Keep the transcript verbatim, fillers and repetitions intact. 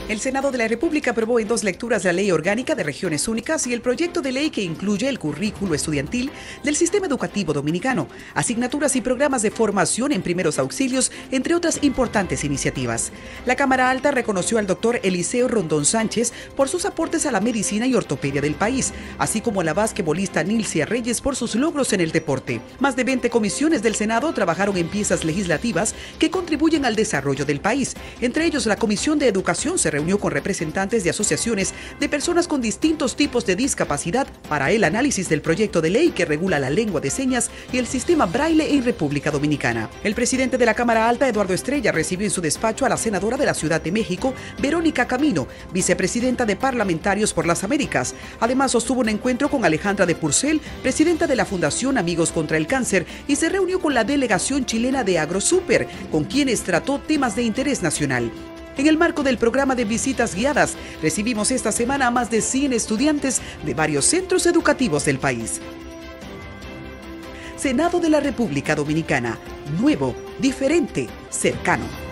El Senado de la República aprobó en dos lecturas la Ley Orgánica de Regiones Únicas y el proyecto de ley que incluye el currículo estudiantil del sistema educativo dominicano, asignaturas y programas de formación en primeros auxilios, entre otras importantes iniciativas. La Cámara Alta reconoció al doctor Eliseo Rondón Sánchez por sus aportes a la medicina y ortopedia del país, así como a la basquetbolista Nilcia Reyes por sus logros en el deporte. Más de veinte comisiones del Senado trabajaron en piezas legislativas que contribuyen al desarrollo del país. Entre ellos, la Comisión de Educación se reunió con representantes de asociaciones de personas con distintos tipos de discapacidad para el análisis del proyecto de ley que regula la lengua de señas y el sistema braille en República Dominicana. El presidente de la Cámara Alta, Eduardo Estrella, recibió en su despacho a la senadora de la Ciudad de México, Verónica Camino, vicepresidenta de Parlamentarios por las Américas. Además, sostuvo un encuentro con Alejandra de Purcell, presidenta de la Fundación Amigos contra el Cáncer, y se reunió con la delegación chilena de AgroSuper, con quienes trató temas de interés nacional. En el marco del programa de visitas guiadas, recibimos esta semana a más de cien estudiantes de varios centros educativos del país. Senado de la República Dominicana. Nuevo, diferente, cercano.